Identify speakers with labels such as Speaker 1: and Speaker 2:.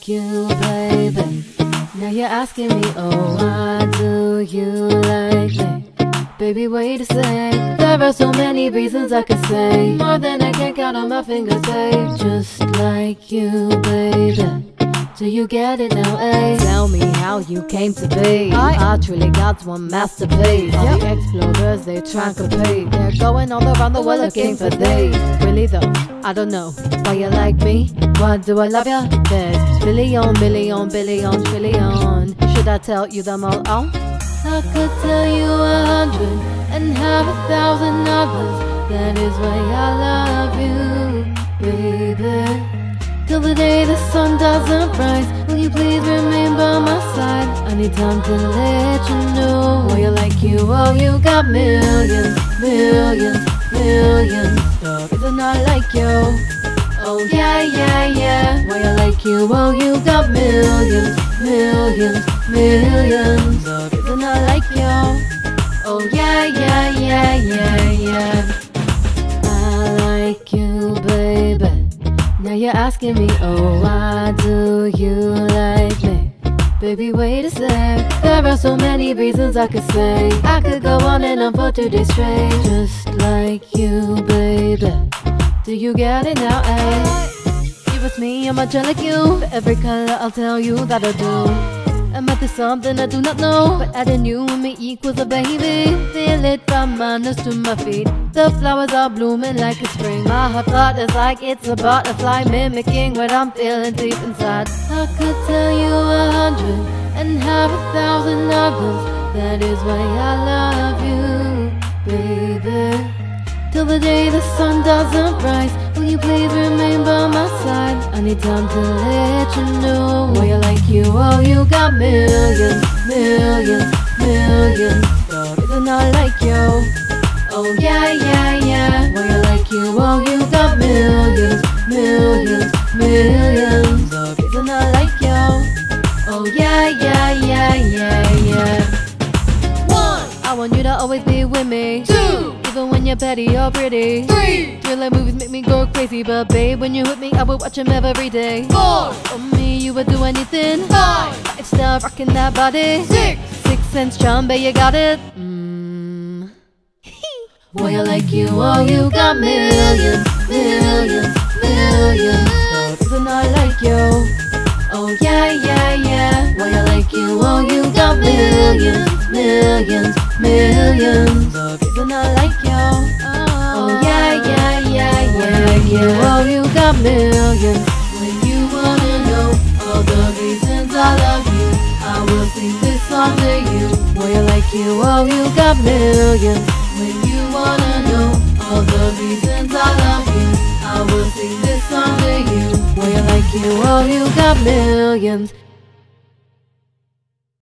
Speaker 1: like you, baby. Now you're asking me, oh, why do you like me? Baby, wait a sec. There are so many reasons I could say, more than I can count on my fingers, babe. Just like you, baby. Do you get it now, eh? Tell me how you came to be. I truly got one masterpiece. All the explorers, they try to pay. They're going all around the world looking for these. Really though, I don't know why you like me. Why do I love ya? There's billion, million, billion, trillion. Should I tell you them all? Oh, I could tell you 100 and have 1,000 others. That is why I love you, baby. Till the day the sun doesn't rise, will you please remain by my side? I need time to let you know why you like you. Oh, you got millions, millions, millions of reasons I like you. Oh yeah, yeah, yeah. Why you like you? Oh, you got millions, millions, millions of reasons I like you. Oh yeah, yeah, yeah, yeah, yeah. I like you, baby. Now you're asking me, oh, why do you like me? Baby, wait a sec. There are so many reasons I could say. I could go on and on for 2 days straight. Just like you, baby. Do you get it now, eh? You with me, I'm much like you. For every color, I'll tell you that I do. I met there's something I do not know, but adding you and me equals a baby. Feel it from my nose to my feet. The flowers are blooming like a spring. My heart thought is like it's a butterfly, mimicking what I'm feeling deep inside. I could tell you 100 and have 1,000 others. That is why I love you, baby. Till the day the sun doesn't rise, will you please remain by my side? I need time to let you know why I like you. Oh, you got millions, millions, millions of reasons I like you. Oh yeah, yeah, yeah. Why I like you? Oh, you got millions, millions, millions of reasons I like you. Oh yeah, yeah, yeah, yeah, yeah. 1, I want you to always be with me. 2, even when you're petty or pretty. 3, thriller movies make me go crazy, but babe, when you're with me, I will watch them every day. 4, for me, you would do anything. 5, star rocking that body. 6, Sixth Sense charm, babe, you got it. Why I like you? Oh, you got millions, millions, millions of reasons I like you. Oh yeah, yeah, yeah. Why I like you? Oh, you got millions, millions, millions of reasons I like you. Oh yeah, yeah, yeah, yeah, yeah. Oh, you got millions. When you wanna know all the reasons I love you, I will sing this song to you. Why I like you? Oh, you got millions. When you wanna know all the reasons I love you, I will sing this song to you. Why I like you? Oh, you got millions.